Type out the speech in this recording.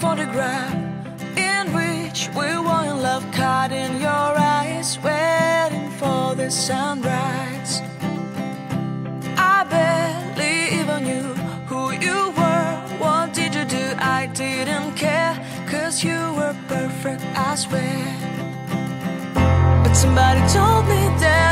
photograph in which we were in love, caught in your eyes, waiting for the sunrise. I barely even knew who you were. What did you do? I didn't care, 'cause you were perfect, I swear. But somebody told me that